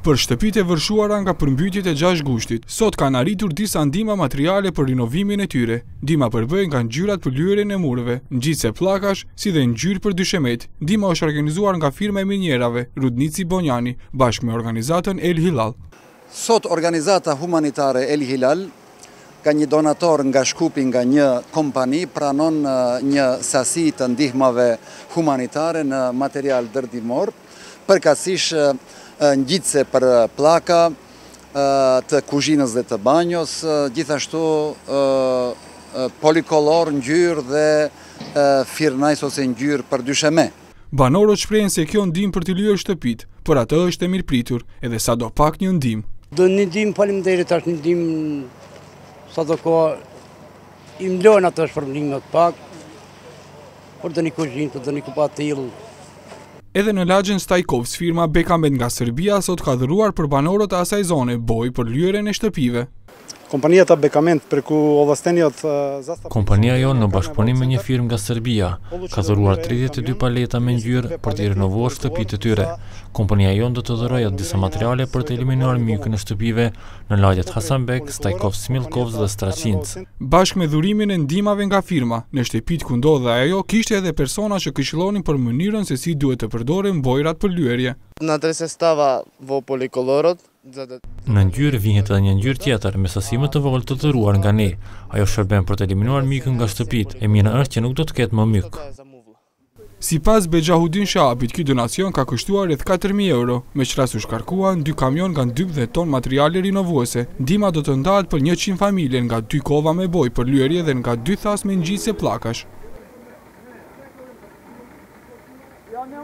Për shtëpitë e vërshuara nga përmbytjet e 6 gushtit, sot kanë arritur disa ndihma materiale për rinovimin e tyre. Ndihma përbëhen nga ngjyrat për lyerjen e mureve, ngjitse pllakash, si dhe ngjyrë për dyshemet. Ndihma është organizuar nga firma e minjerave Rudnici Bonjani, bashkë me organizatën El Hilal. Sot organizata humanitare El Hilal, ka një donator nga Shkupi, nga një kompani, pranon një sasi të ndihmave humanitare në material dërdimor, përkatësisht ngjitse për pllaka, të kuzhinës dhe të banjos, gjithashtu polikolor, ngjyrë dhe firnajs ose ngjyrë për dysheme. Banorët shprehen se kjo ndihmë për t'i lyer shtëpitë, por atë është e mirëpritur, edhe sadopak një ndihmë. Do një ndihmë, faleminderit, është një ndihmë sado kohë i mlojnë atë shpërblimë të pak, për të një kuzhinë, për të një kupatil. Edhe në lagjen Stajkovs, firma Bekamet nga Serbia sot ka dhëruar për banorët e asaj zone bojë për lyerjen e shtëpive. Kompania Bekamet Kompania jonë në bashkëpunim me një firmë nga Serbia ka dhëruar 32 paleta me ngjyrë për të rinovuar shtëpitë e tyre. Kompania jonë do të dhurojë disa materiale për të eliminuar mykën e shtëpive në lagjet Hasanbek, Stajkovs, Smilkovs dhe Straçinc. Bashkë me dhurimin e ndihmave nga firma, në shtëpitë ku ndodhej ajo, kishte edhe persona që këshillonin për mënyrën se si duhet të përdoren bojrat për lyerje. Na adresë stava vo polikolorot. Në ngjyrë vihet edhe një ngjyrë tjetër me sasi më të vogël të dhëruar nga ne. Ajo shërben për të eliminuar mykën nga shtëpitë. E mira është që nuk do të ketë më myk. Sipas Bexahudin Shahabit, ky donacion ka kushtuar rreth 4.000 euro, me qëras u shkarkuan 2 kamion nga 12 ton materiale rinovuese. Ndihma do të ndahet për 100 familje nga 2 kova me bojë për lyerje dhe nga 2 thas me ngjitse pllakash.